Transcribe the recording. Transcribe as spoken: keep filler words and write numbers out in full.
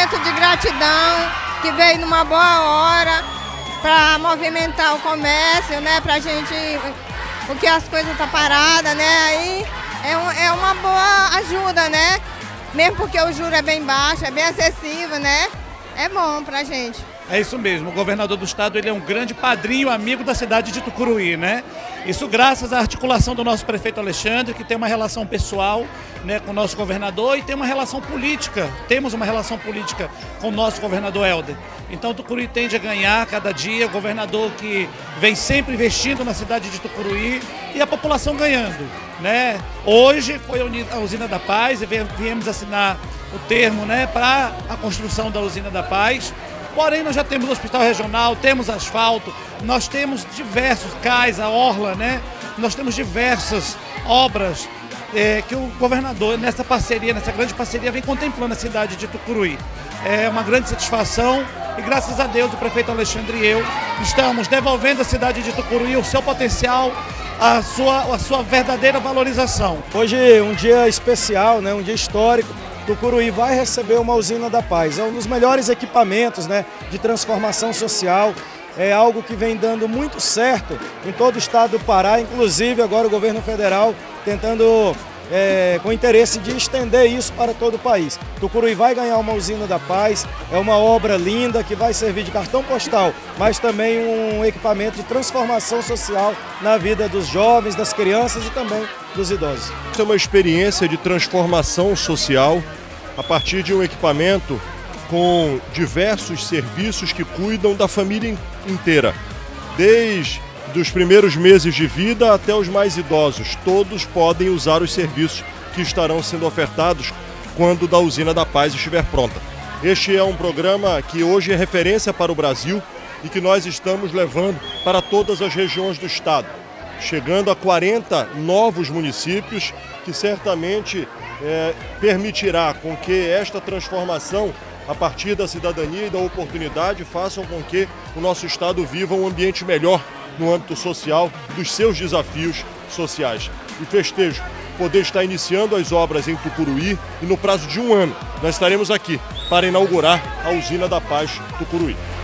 momento de gratidão, que veio numa boa hora para movimentar o comércio, né? Pra gente, porque as coisas estão paradas, né? Aí é, um, é uma boa ajuda, né? Mesmo porque o juro é bem baixo, é bem acessível, né? É bom pra gente. É isso mesmo, o governador do estado ele é um grande padrinho, amigo da cidade de Tucuruí, né? Isso graças à articulação do nosso prefeito Alexandre, que tem uma relação pessoal, né, com o nosso governador e tem uma relação política, temos uma relação política com o nosso governador Helder. Então Tucuruí tende a ganhar cada dia, o governador que vem sempre investindo na cidade de Tucuruí e a população ganhando, né? Hoje foi a Usina da Paz e viemos assinar o termo, né, para a construção da Usina da Paz. Porém, nós já temos hospital regional, temos asfalto, nós temos diversos cais, a orla, né? Nós temos diversas obras é, que o governador, nessa parceria, nessa grande parceria, vem contemplando a cidade de Tucuruí. É uma grande satisfação e, graças a Deus, o prefeito Alexandre e eu estamos devolvendo à cidade de Tucuruí o seu potencial, a sua, a sua verdadeira valorização. Hoje é um dia especial, né? Um dia histórico. Tucuruí vai receber uma Usina da Paz. É um dos melhores equipamentos, né, de transformação social. É algo que vem dando muito certo em todo o estado do Pará, inclusive agora o governo federal tentando, é, com interesse de estender isso para todo o país. Tucuruí vai ganhar uma Usina da Paz, é uma obra linda que vai servir de cartão postal, mas também um equipamento de transformação social na vida dos jovens, das crianças e também dos idosos. É uma experiência de transformação social a partir de um equipamento com diversos serviços que cuidam da família inteira, desde os primeiros meses de vida até os mais idosos. Todos podem usar os serviços que estarão sendo ofertados quando da Usina da Paz estiver pronta. Este é um programa que hoje é referência para o Brasil e que nós estamos levando para todas as regiões do estado, chegando a quarenta novos municípios, que certamente é, permitirá com que esta transformação, a partir da cidadania e da oportunidade, façam com que o nosso estado viva um ambiente melhor no âmbito social dos seus desafios sociais. E festejo poder estar iniciando as obras em Tucuruí e no prazo de um ano nós estaremos aqui para inaugurar a Usina da Paz Tucuruí.